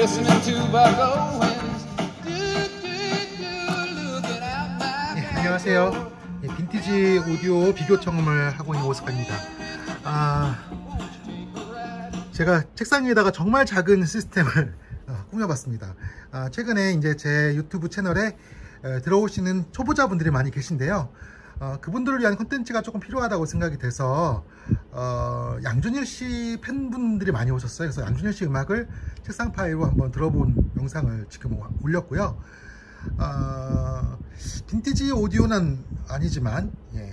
listening to Buck Owens. Looking out my 네, 안녕하세요. 네, 빈티지 오디오 비교 청음을 하고 있는 오스카입니다. 제가 책상 위에다가 정말 작은 시스템을 꾸며봤습니다. 최근에 이제 제 유튜브 채널에 들어오시는 초보자분들이 많이 계신데요. 그분들을 위한 콘텐츠가 조금 필요하다고 생각이 돼서 양준일 씨 팬분들이 많이 오셨어요. 그래서 양준일 씨 음악을 책상 파일로 한번 들어본 영상을 지금 올렸고요. 빈티지 오디오는 아니지만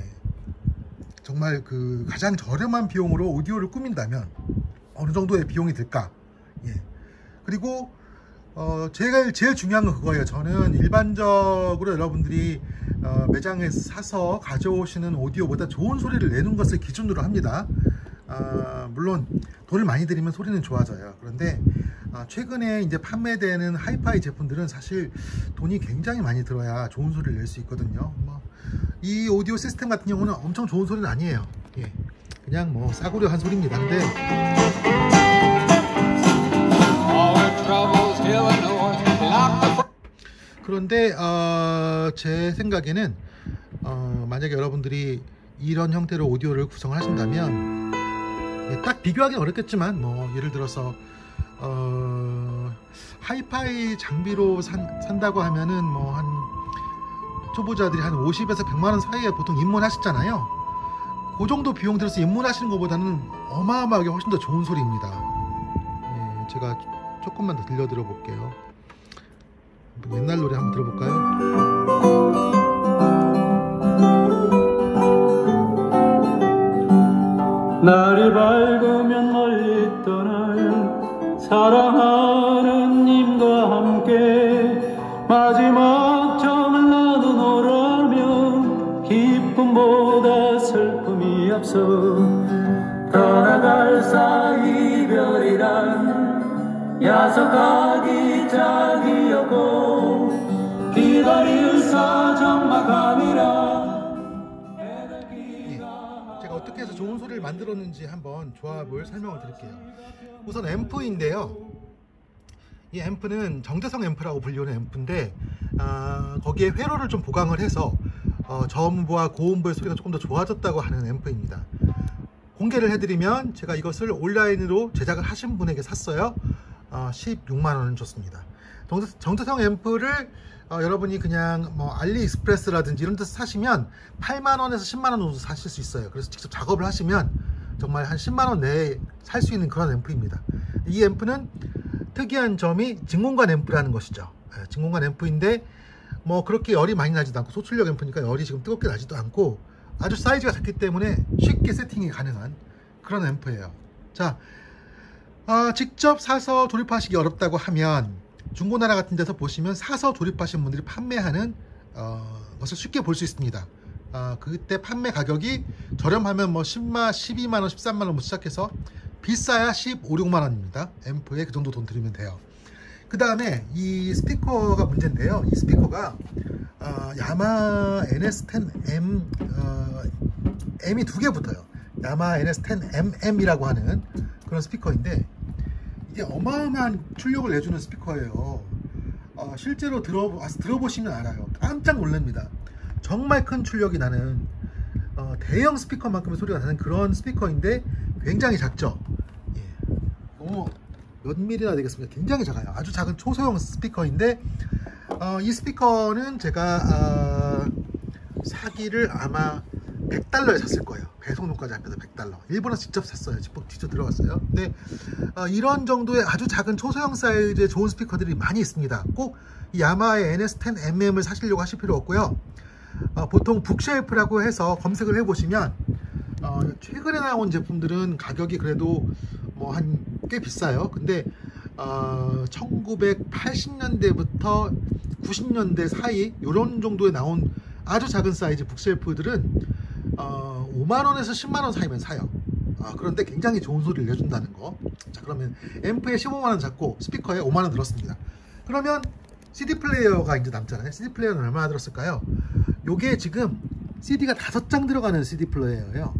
정말 그 가장 저렴한 비용으로 오디오를 꾸민다면 어느 정도의 비용이 들까? 그리고 제일 중요한 건 그거예요. 저는 일반적으로 여러분들이 매장에서 사서 가져오시는 오디오보다 좋은 소리를 내는 것을 기준으로 합니다. 물론 돈을 많이 들이면 소리는 좋아져요. 그런데 최근에 이제 판매되는 하이파이 제품들은 사실 돈이 굉장히 많이 들어야 좋은 소리를 낼 수 있거든요. 이 오디오 시스템 같은 경우는 엄청 좋은 소리는 아니에요. 그냥 뭐 싸구려 한 소리입니다. 그런데 제 생각에는 만약에 여러분들이 이런 형태로 오디오를 구성을 하신다면 딱 비교하기는 어렵겠지만 뭐 예를 들어서 하이파이 장비로 산다고 하면은 뭐 한 초보자들이 한 50에서 100만원 사이에 보통 입문하시잖아요. 그 정도 비용 들어서 입문하시는 것보다는 어마어마하게 훨씬 더 좋은 소리입니다. 제가 조금만 더 들려 볼게요. 옛날 노래 한번 들어볼까요? 날이 밝으면 멀리 떠날 사랑하는 님과 함께 마지막 점을 나누노라면 기쁨보다 슬픔이 앞서 떠나갈 사이별이란 야속하기 짝이었고 기다릴 사정마감이라. 제가 어떻게 해서 좋은 소리를 만들었는지 한번 조합을 설명을 드릴게요. 우선 앰프인데요. 이 앰프는 정제성 앰프라고 불리는 앰프인데 거기에 회로를 좀 보강을 해서 저음부와 고음부의 소리가 조금 더 좋아졌다고 하는 앰프입니다. 공개를 해드리면 제가 이것을 온라인으로 제작을 하신 분에게 샀어요. 16만원을 줬습니다. 정제성 앰프를 여러분이 그냥 뭐 알리익스프레스라든지 이런 데서 사시면 8만원에서 10만원 정도 사실 수 있어요. 그래서 직접 작업을 하시면 정말 한 10만원 내에 살 수 있는 그런 앰프입니다. 이 앰프는 특이한 점이 진공관 앰프라는 것이죠. 진공관 앰프인데 뭐 그렇게 열이 많이 나지도 않고 소출력 앰프니까 열이 지금 뜨겁게 나지도 않고 아주 사이즈가 작기 때문에 쉽게 세팅이 가능한 그런 앰프예요. 자, 직접 사서 조립하시기 어렵다고 하면 중고나라 같은 데서 보시면 사서 조립하신 분들이 판매하는 것을 쉽게 볼 수 있습니다. 그때 판매 가격이 저렴하면 뭐 10만, 12만원, 13만원 시작해서 비싸야 15, 16만원입니다. 앰프에 그 정도 돈 들이면 돼요. 그 다음에 이 스피커가 문제인데요. 이 스피커가 야마 NS10M M이 두 개 붙어요. 야마 NS10MM 이라고 하는 그런 스피커인데 이게 어마어마한 출력을 내주는 스피커예요. 실제로 들어보시면 알아요. 깜짝 놀랍니다. 정말 큰 출력이 나는 대형 스피커만큼의 소리가 나는 그런 스피커인데 굉장히 작죠. 몇 밀리나 되겠습니다. 굉장히 작아요. 아주 작은 초소형 스피커인데 이 스피커는 제가 사기를 아마 100달러에 샀을 거예요. 배송료까지 합해서 100달러. 일본에서 직접 샀어요. 직접 들어갔어요. 근데 이런 정도의 아주 작은 초소형 사이즈의 좋은 스피커들이 많이 있습니다. 꼭 이 야마의 NS10MM을 사시려고 하실 필요 없고요. 보통 북쉘프라고 해서 검색을 해보시면 최근에 나온 제품들은 가격이 그래도 뭐 꽤 비싸요. 근데 1980년대부터 90년대 사이 이런 정도에 나온 아주 작은 사이즈 북쉘프들은 5만원에서 10만원 사이면 사요. 그런데 굉장히 좋은 소리를 내준다는 거. 자, 그러면 앰프에 15만원 잡고 스피커에 5만원 들었습니다. 그러면 CD 플레이어가 이제 남잖아요. CD 플레이어는 얼마나 들었을까요? 요게 지금 CD가 5장 들어가는 CD 플레이어예요.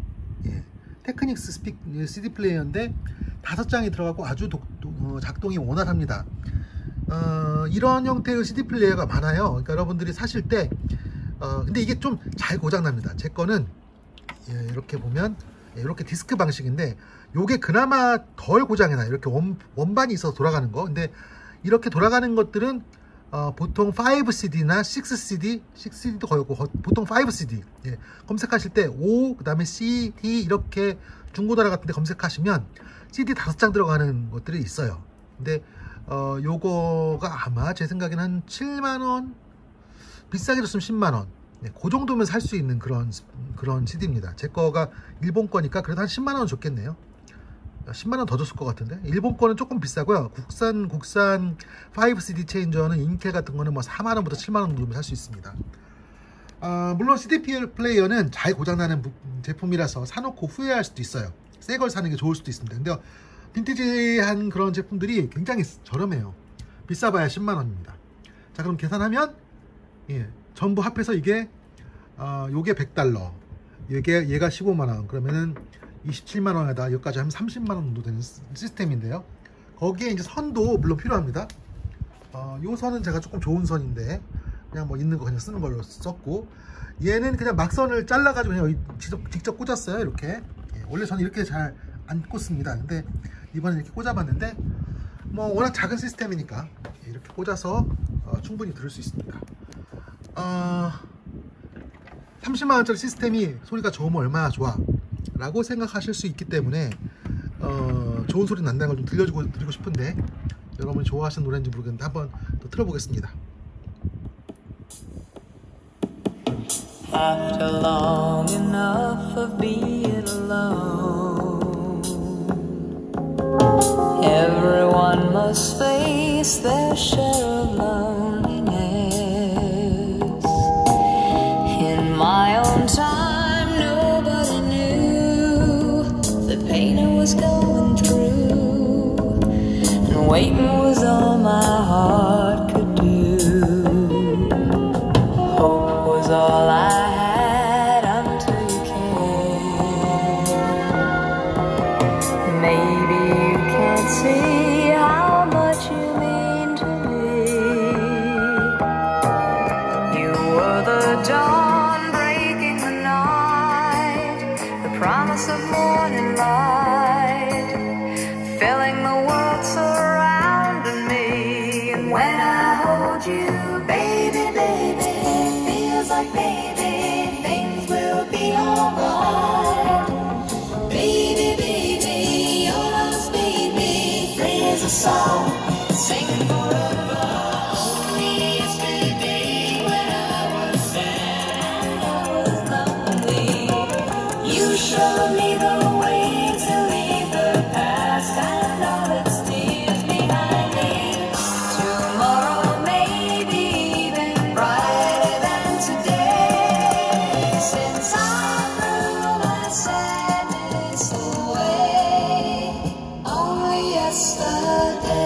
테크닉스 CD 플레이어인데 5장이 들어가고 아주 작동이 원활합니다. 이런 형태의 CD 플레이어가 많아요. 그러니까 여러분들이 사실 때 근데 이게 좀 잘 고장납니다. 제 거는 이렇게 보면 이렇게 디스크 방식인데 요게 그나마 덜 고장이 나요. 이렇게 원반이 있어서 돌아가는 거. 근데 이렇게 돌아가는 것들은 보통 5CD나 6CD, 6CD도 거였고 보통 5CD 검색하실 때 O 그 다음에 CD 이렇게 중고나라 같은 데 검색하시면 CD 5장 들어가는 것들이 있어요. 근데 요거가 아마 제 생각에는 한 7만원, 비싸게 줬으면 10만원, 그 정도면 살 수 있는 그런 CD입니다. 제 거가 일본 거니까 그래도 한 10만원 줬겠네요. 10만원 더 줬을 것 같은데. 일본 거는 조금 비싸고요. 국산 5CD 체인저는 인텔 같은 거는 뭐 4만원부터 7만원 정도면 살 수 있습니다. 물론 CD 플레이어는 잘 고장나는 제품이라서 사놓고 후회할 수도 있어요. 새 걸 사는 게 좋을 수도 있습니다. 근데 빈티지한 그런 제품들이 굉장히 저렴해요. 비싸봐야 10만원입니다. 자, 그럼 계산하면 전부 합해서 이게 요게 $100, 얘가 15만원, 그러면은 27만원에다 여기까지 하면 30만원 정도 되는 시스템인데요. 거기에 이제 선도 물론 필요합니다. 요 선은 제가 조금 좋은 선인데 그냥 뭐 있는 거 그냥 쓰는 걸로 썼고, 얘는 그냥 막선을 잘라가지고 그냥 직접 꽂았어요. 이렇게. 원래 저는 이렇게 잘 안 꽂습니다. 근데 이번에 이렇게 꽂아봤는데 뭐 워낙 작은 시스템이니까 이렇게 꽂아서 충분히 들을 수 있습니다. 30만원짜리 시스템이 소리가 좋으면 얼마나 좋아 라고 생각하실 수 있기 때문에 좋은 소리 난다는 걸 좀 드리고 싶은데, 여러분이 좋아하시는 노래인지 모르겠는데 한번 또 틀어보겠습니다. After long enough of being alone, everyone must face their share of loneliness. In my own time, nobody knew the pain I was going through, and waiting was all my heart could do. Hope was all I had until you came. Maybe you can't see how much you mean to me. You were the dawn breaking the night, the promise of morning light, filling the world surrounding me. And when I hold you, baby, baby, feels like baby, things will be alright. Baby, baby, your love's baby, free as a song, singing forever. Only yesterday when I was sad and I was lonely, you showed me the way to leave the past and all its tears behind me. Tomorrow may be even brighter than today, since I threw my sadness away only yesterday.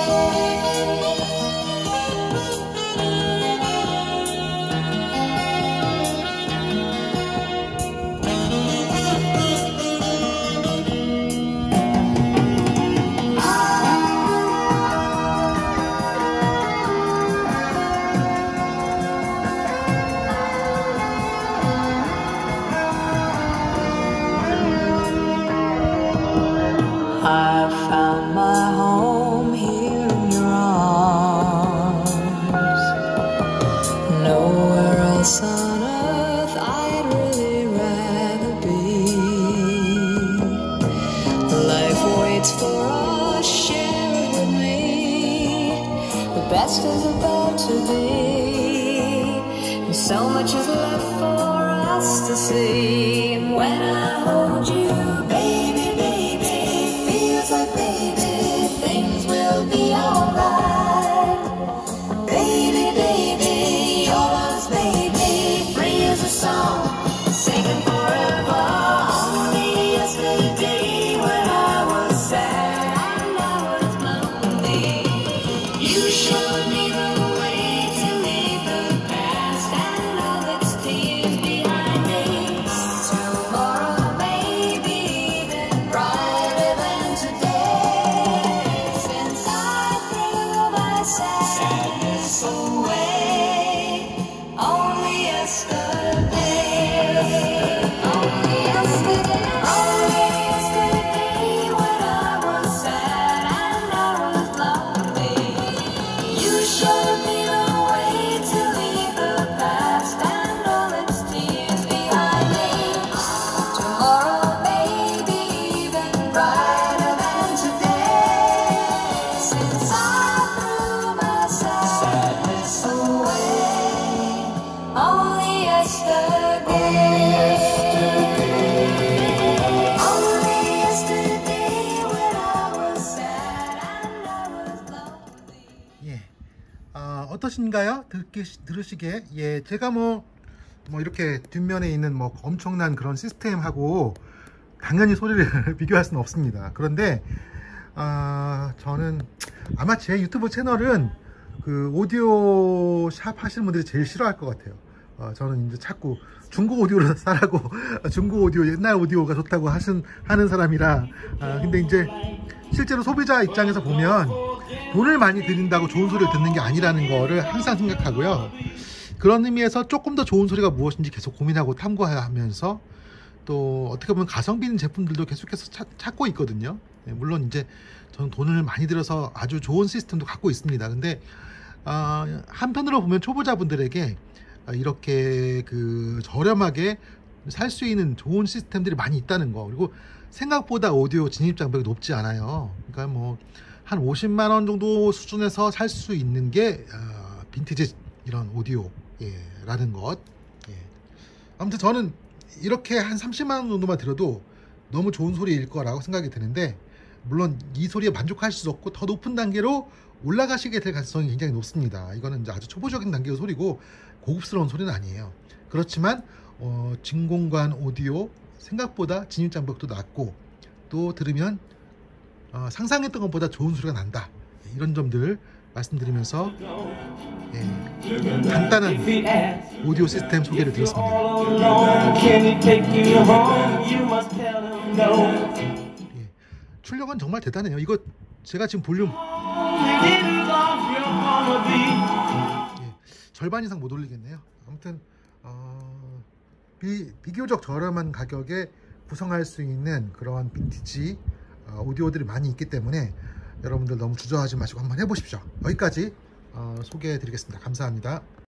I found my home here in your arms. Nowhere else on earth I'd really rather be. Life waits for us, share it with me. The best is about to be, and so much is left for us to see. And when I hold you, baby, baby, feels like baby, things will be alright. Baby, baby, your love's baby, free as a song, singing forever. Only yesterday when I was sad and I was lonely, you showed me the way to leave the past and all its tears behind me. Tomorrow may be even brighter than today, since I threw my sadness sadness away. Only yesterday, only yesterday, only yesterday, when I was sad and I was lonely, you showed me the way to leave the past and all its tears behind me. Tomorrow may be even brighter than today, since I threw my sadness away. Only yesterday, only yesterday, when I was sad and I was lonely. 예, 어떠신가요? 들으시기에. 예, 제가 뭐 이렇게 뒷면에 있는 뭐 엄청난 그런 시스템하고 당연히 소리를 비교할 수는 없습니다. 그런데 저는 아마 제 유튜브 채널은 그 오디오 샵 하시는 분들이 제일 싫어할 것 같아요. 저는 이제 자꾸 중고 오디오를 사라고 중고 오디오, 옛날 오디오가 좋다고 하는 사람이라. 근데 이제 실제로 소비자 입장에서 보면 돈을 많이 들인다고 좋은 소리를 듣는 게 아니라는 거를 항상 생각하고요. 그런 의미에서 조금 더 좋은 소리가 무엇인지 계속 고민하고 탐구하면서, 또 어떻게 보면 가성비 있는 제품들도 계속해서 찾고 있거든요. 네, 물론 이제 저는 돈을 많이 들여서 아주 좋은 시스템도 갖고 있습니다. 근데 한편으로 보면 초보자분들에게 이렇게 그 저렴하게 살 수 있는 좋은 시스템들이 많이 있다는 거, 그리고 생각보다 오디오 진입 장벽이 높지 않아요. 그러니까 뭐 한 50만 원 정도 수준에서 살 수 있는 게 빈티지 이런 오디오, 라는 것. 예. 아무튼 저는 이렇게 한 30만 원 정도만 들어도 너무 좋은 소리일 거라고 생각이 드는데, 물론 이 소리에 만족하실 수 없고 더 높은 단계로 올라가시게 될 가능성이 굉장히 높습니다. 이거는 이제 아주 초보적인 단계의 소리고 고급스러운 소리는 아니에요. 그렇지만 진공관 오디오, 생각보다 진입 장벽도 낮고, 또 들으면 상상했던 것보다 좋은 소리가 난다. 이런 점들 말씀드리면서 간단한 오디오 시스템 소개를 드렸습니다. 출력은 정말 대단해요. 이거 제가 지금 볼륨 절반 이상 못 올리겠네요. 아무튼 비교적 저렴한 가격에 구성할 수 있는 그런 빈티지 오디오들이 많이 있기 때문에 여러분들 너무 주저하지 마시고 한번 해보십시오. 여기까지 소개해 드리겠습니다. 감사합니다.